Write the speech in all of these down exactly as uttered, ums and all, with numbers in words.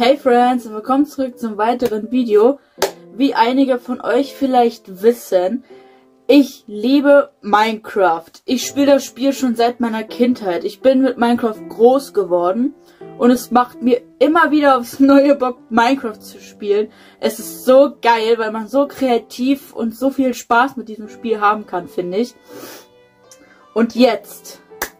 Hey Friends, willkommen zurück zum weiteren Video. Wie einige von euch vielleicht wissen, ich liebe Minecraft. Ich spiele das Spiel schon seit meiner Kindheit. Ich bin mit Minecraft groß geworden und es macht mir immer wieder aufs neue Bock, Minecraft zu spielen. Es ist so geil, weil man so kreativ und so viel Spaß mit diesem Spiel haben kann, finde ich. Und jetzt...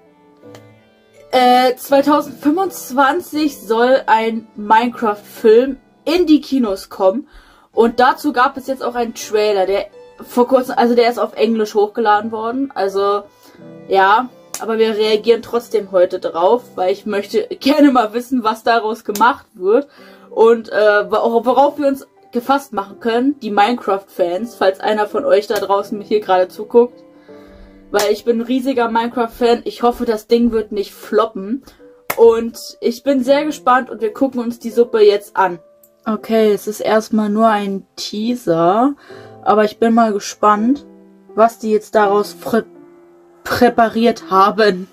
Äh, zwanzig fünfundzwanzig soll ein Minecraft-Film in die Kinos kommen. Und dazu gab es jetzt auch einen Trailer, der vor kurzem, also der ist auf Englisch hochgeladen worden. Also, ja, aber wir reagieren trotzdem heute drauf, weil ich möchte gerne mal wissen, was daraus gemacht wird. Und äh, worauf wir uns gefasst machen können, die Minecraft-Fans, falls einer von euch da draußen hier gerade zuguckt. Weil ich bin ein riesiger Minecraft-Fan. Ich hoffe, das Ding wird nicht floppen. Und ich bin sehr gespannt und wir gucken uns die Suppe jetzt an. Okay, es ist erstmal nur ein Teaser. Aber ich bin mal gespannt, was die jetzt daraus prä präpariert haben.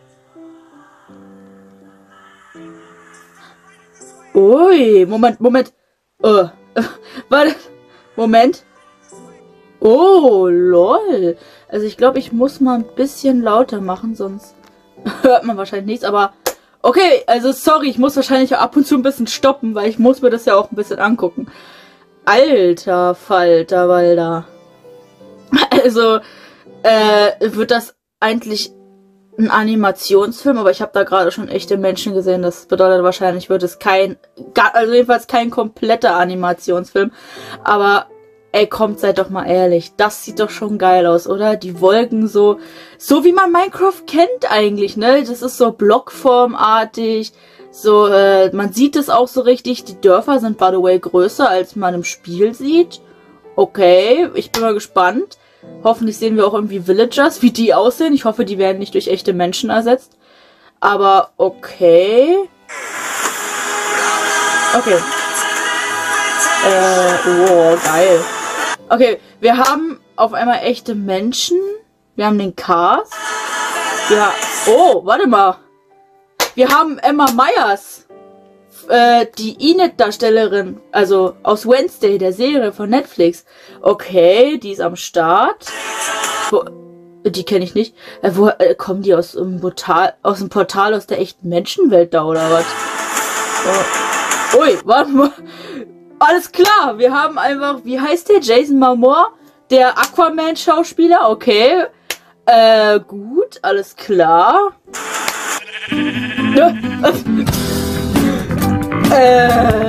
Ui, Moment, Moment. Oh, warte, Moment. Oh, lol. Also ich glaube, ich muss mal ein bisschen lauter machen, sonst hört man wahrscheinlich nichts. Aber okay, also sorry, ich muss wahrscheinlich ab und zu ein bisschen stoppen, weil ich muss mir das ja auch ein bisschen angucken. Alter Falter Walter. Also, äh, wird das eigentlich ein Animationsfilm? Aber ich habe da gerade schon echte Menschen gesehen. Das bedeutet wahrscheinlich, wird es kein, also jedenfalls kein kompletter Animationsfilm. Aber... Ey, kommt, seid doch mal ehrlich. Das sieht doch schon geil aus, oder? Die Wolken so, so wie man Minecraft kennt eigentlich, ne? Das ist so blockformartig. So, äh, man sieht es auch so richtig. Die Dörfer sind, by the way, größer, als man im Spiel sieht. Okay, ich bin mal gespannt. Hoffentlich sehen wir auch irgendwie Villagers, wie die aussehen. Ich hoffe, die werden nicht durch echte Menschen ersetzt. Aber, okay. Okay. Äh, wow, geil. Okay, wir haben auf einmal echte Menschen. Wir haben den Cast. Ja. Oh, warte mal. Wir haben Emma Myers. Äh, die Enid-Darstellerin. Also aus Wednesday, der Serie von Netflix. Okay, die ist am Start. Wo, die kenne ich nicht. Äh, wo äh, kommen die aus dem Portal, aus dem Portal aus der echten Menschenwelt da, oder was? Oh. Ui, warte mal. Alles klar, wir haben einfach, wie heißt der? Jason Momoa? Der Aquaman-Schauspieler? Okay. Äh, gut, alles klar. äh.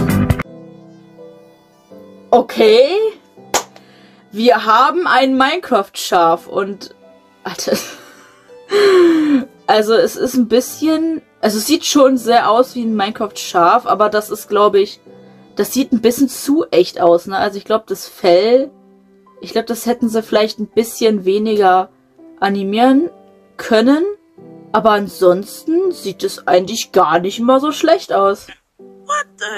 Okay. Wir haben ein Minecraft-Schaf und... Alter. Also, es ist ein bisschen... Also, es sieht schon sehr aus wie ein Minecraft-Schaf, aber das ist, glaube ich... Das sieht ein bisschen zu echt aus, ne? Also ich glaube, das Fell... Ich glaube, das hätten sie vielleicht ein bisschen weniger animieren können. Aber ansonsten sieht es eigentlich gar nicht mal so schlecht aus. What the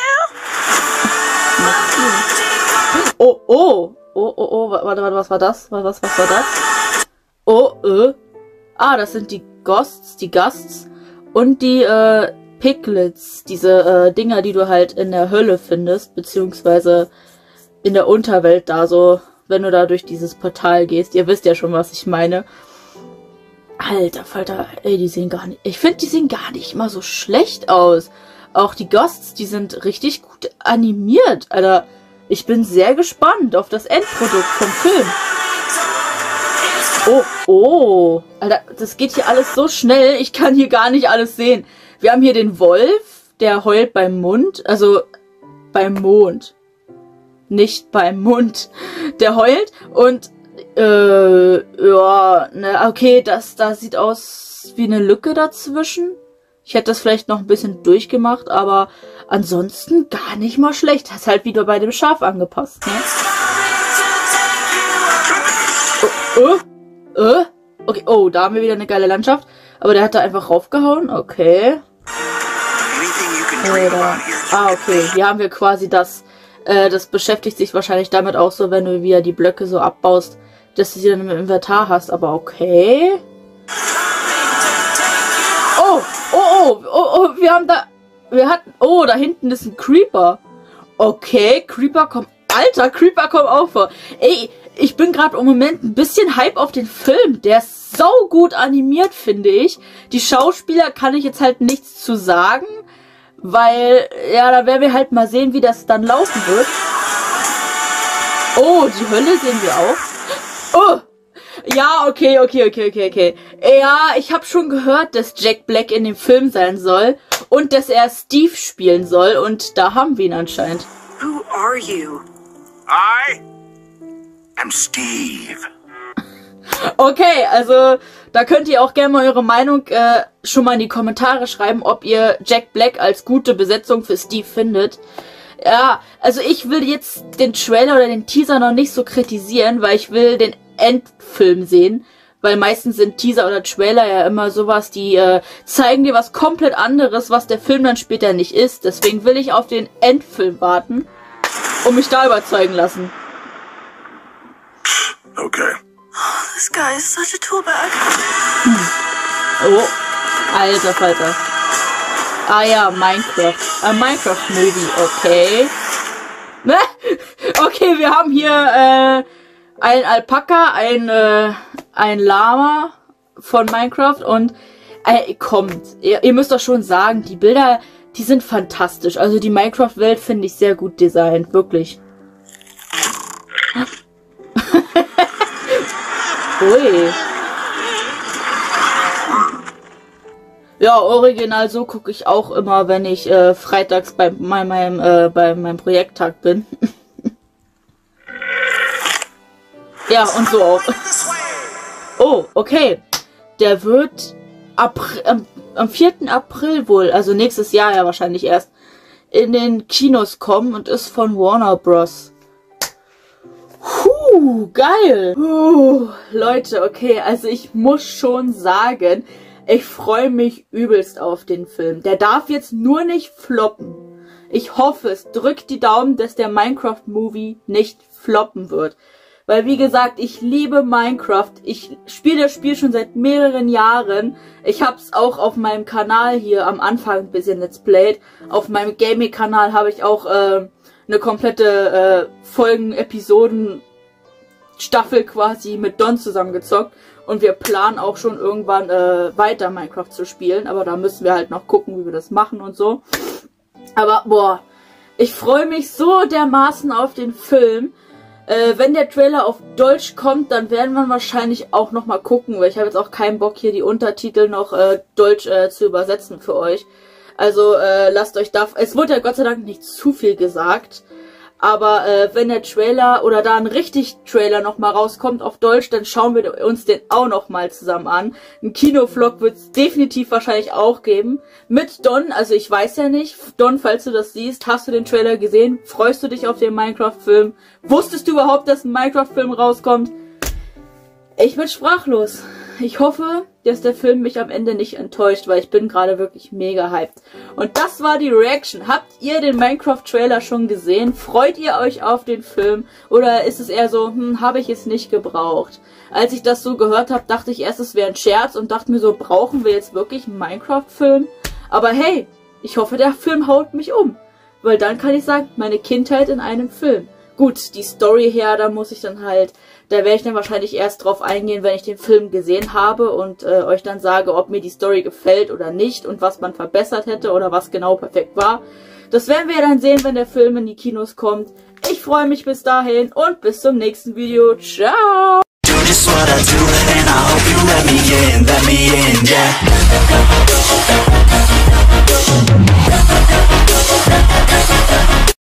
hell? Oh, oh. Oh, oh, oh. Warte, warte, was war das? Was, was, was war das? Oh, äh. Ah, das sind die Ghosts, die Gusts. Und die, äh... Piglets, diese äh, Dinger, die du halt in der Hölle findest, beziehungsweise in der Unterwelt da so, wenn du da durch dieses Portal gehst. Ihr wisst ja schon, was ich meine. Alter Falter, ey, die sehen gar nicht... Ich finde, die sehen gar nicht mal so schlecht aus. Auch die Ghosts, die sind richtig gut animiert. Alter, ich bin sehr gespannt auf das Endprodukt vom Film. Oh, oh. Alter, das geht hier alles so schnell, ich kann hier gar nicht alles sehen. Wir haben hier den Wolf, der heult beim Mund, also beim Mond, nicht beim Mund, der heult und, äh, ja, ne, okay, das, das sieht aus wie eine Lücke dazwischen. Ich hätte das vielleicht noch ein bisschen durchgemacht, aber ansonsten gar nicht mal schlecht. Das ist halt wieder bei dem Schaf angepasst, ne? Oh, oh, oh, okay, oh, da haben wir wieder eine geile Landschaft, aber der hat da einfach raufgehauen, okay. Oder, ah, okay. Hier haben wir quasi das, äh, das beschäftigt sich wahrscheinlich damit auch so, wenn du wieder die Blöcke so abbaust, dass du sie dann im Inventar hast, aber okay. Oh, oh, oh, oh, oh, wir haben da, wir hatten... Oh, da hinten ist ein Creeper. Okay, Creeper kommt... Alter, Creeper kommt auch vor. Ey, ich bin gerade im Moment ein bisschen hype auf den Film. Der ist so gut animiert, finde ich. Die Schauspieler kann ich jetzt halt nichts zu sagen, weil, ja, da werden wir halt mal sehen, wie das dann laufen wird. Oh, die Hölle sehen wir auch. Oh, ja, okay, okay, okay, okay, okay. Ja, ich habe schon gehört, dass Jack Black in dem Film sein soll und dass er Steve spielen soll und da haben wir ihn anscheinend. Who are you? I am Steve. Okay, also da könnt ihr auch gerne mal eure Meinung äh, schon mal in die Kommentare schreiben, ob ihr Jack Black als gute Besetzung für Steve findet. Ja, also ich will jetzt den Trailer oder den Teaser noch nicht so kritisieren, weil ich will den Endfilm sehen. Weil meistens sind Teaser oder Trailer ja immer sowas, die äh, zeigen dir was komplett anderes, was der Film dann später nicht ist. Deswegen will ich auf den Endfilm warten und mich da überzeugen lassen. Okay. Oh, this guy is such a toolbag. Hm. Oh, alter Falter. Ah ja, Minecraft. Ein Minecraft-Movie, okay. Ne? Okay, wir haben hier äh, ein Alpaka, ein, äh, ein Lama von Minecraft und äh, kommt. Ihr, ihr müsst doch schon sagen, die Bilder, die sind fantastisch. Also die Minecraft-Welt finde ich sehr gut designt, wirklich. Ui. Ja, original so gucke ich auch immer, wenn ich äh, freitags bei meinem, äh, bei meinem Projekttag bin. Ja, und so auch. Oh, okay. Der wird April, am, am vierten April wohl, also nächstes Jahr ja wahrscheinlich erst, in den Kinos kommen und ist von Warner Bros. Puh, geil. Puh, Leute, okay, also ich muss schon sagen, ich freue mich übelst auf den Film. Der darf jetzt nur nicht floppen. Ich hoffe es. Drückt die Daumen, dass der Minecraft-Movie nicht floppen wird. Weil, wie gesagt, ich liebe Minecraft. Ich spiele das Spiel schon seit mehreren Jahren. Ich habe es auch auf meinem Kanal hier am Anfang ein bisschen Let's Played. Auf meinem Gaming-Kanal habe ich auch äh, eine komplette äh, Folgen-Episoden-Staffel quasi mit Don zusammengezockt. Und wir planen auch schon irgendwann äh, weiter Minecraft zu spielen. Aber da müssen wir halt noch gucken, wie wir das machen und so. Aber, boah, ich freue mich so dermaßen auf den Film. Äh, wenn der Trailer auf Deutsch kommt, dann werden wir wahrscheinlich auch nochmal gucken. Weil ich habe jetzt auch keinen Bock, hier die Untertitel noch äh, Deutsch äh, zu übersetzen für euch. Also äh, lasst euch da... Es wurde ja Gott sei Dank nicht zu viel gesagt. Aber äh, wenn der Trailer oder da ein richtig Trailer nochmal rauskommt auf Deutsch, dann schauen wir uns den auch nochmal zusammen an. Ein Kinovlog wird es definitiv wahrscheinlich auch geben. Mit Don, also ich weiß ja nicht. Don, falls du das siehst, hast du den Trailer gesehen? Freust du dich auf den Minecraft-Film? Wusstest du überhaupt, dass ein Minecraft-Film rauskommt? Ich bin sprachlos. Ich hoffe, dass der Film mich am Ende nicht enttäuscht, weil ich bin gerade wirklich mega hyped. Und das war die Reaction. Habt ihr den Minecraft-Trailer schon gesehen? Freut ihr euch auf den Film? Oder ist es eher so, hm, habe ich es nicht gebraucht? Als ich das so gehört habe, dachte ich erst, es wäre ein Scherz und dachte mir so, brauchen wir jetzt wirklich einen Minecraft-Film? Aber hey, ich hoffe, der Film haut mich um. Weil dann kann ich sagen, meine Kindheit in einem Film. Gut, die Story her, da muss ich dann halt... Da werde ich dann wahrscheinlich erst drauf eingehen, wenn ich den Film gesehen habe und äh, euch dann sage, ob mir die Story gefällt oder nicht und was man verbessert hätte oder was genau perfekt war. Das werden wir dann sehen, wenn der Film in die Kinos kommt. Ich freue mich bis dahin und bis zum nächsten Video. Ciao! Do just what I do, and I hope you let me in, let me in, yeah.